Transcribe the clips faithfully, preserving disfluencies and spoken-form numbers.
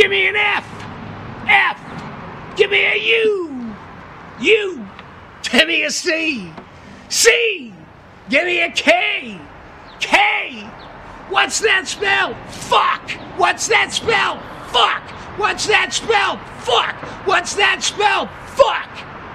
Give me an F. F. Give me a U. U. Give me a C. C. Give me a K. K. What's that spell? Fuck. What's that spell? Fuck. What's that spell? Fuck. What's that spell? Fuck.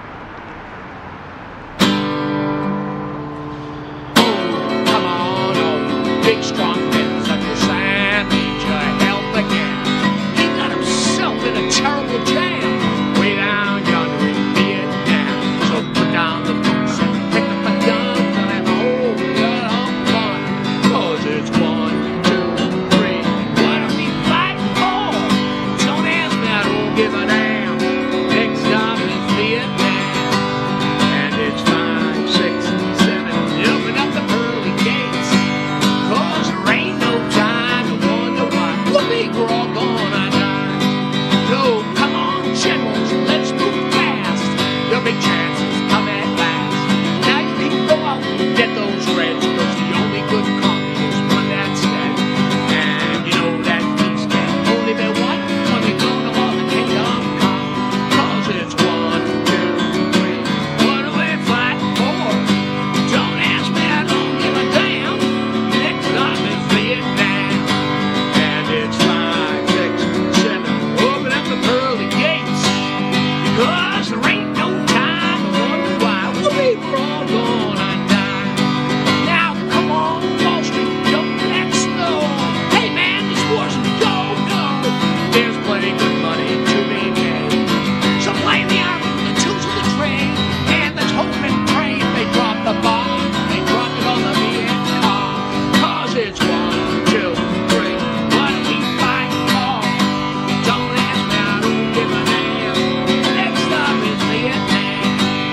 Oh, come on, oh, big strong men, such a Sam, need your help again. He got himself in a terrible jam, way down yonder in Vietnam. So put down the books and pick up a gun and have a whole lot of fun. Cause it's one, two, three. Why don't we fight more? Don't ask me, I don't give a damn. Next stop is Vietnam. And it's five, six, seven. Open up the pearly gates. Cause there ain't no time to wonder why. Whoopee, we're all gonna die. So come on, generals, let's move fast. Your big chances come at last. Now you can go out and get those reds. Cause the only good coffee is one that's dead. And you know that peace can only be won when we blow them all the kingdom come. Cause it's one, two, three. What do we fight for? Don't ask me, I don't give a damn. Next stop is Vietnam. And it's five, six, seven. Open up the pearly gates. Because there ain't no time to wonder why. Whoopee, we're all gonna die. Now come on, Wall Street, don't let snow. Hey man, this war's a go-go. There's plenty good money to be made. So blame the army, the tools of the trade, and let's hope and pray they drop the bomb. They drop it on the Viet Cong. Cause it's one, two, three. What do we fight for? Don't ask me, I don't give a damn. Next stop is Vietnam.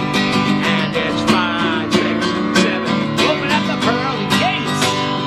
And it's five, six, seven. Open up the pearly gates.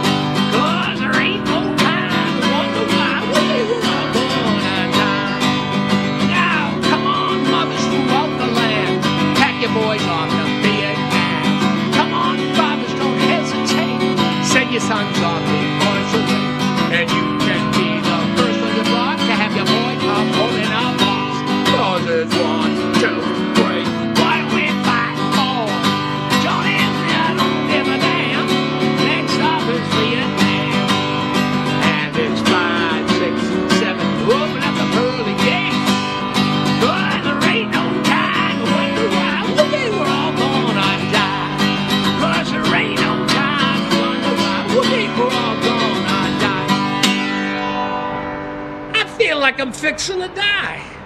Cause there ain't no time to wonder why. Whoopee, we're all gonna die. Now, come on, mothers throughout the land. Pack your boys off to Vietnam. Come on, fathers, don't hesitate. Send your sons off before it's too late. And you can be the first on your block to have your boy come home in a box. Cause it's one, two, three. What do we fight for? Don't ask me, I don't give a damn. Next stop is Vietnam. And it's five, six, seven. Open up the pearly gates. Cause there ain't no time to wonder why. Whoopee, we're all gonna die. Cause there ain't no time to wonder why. Whoopee, we're all gonna die. I feel like I'm fixing to die.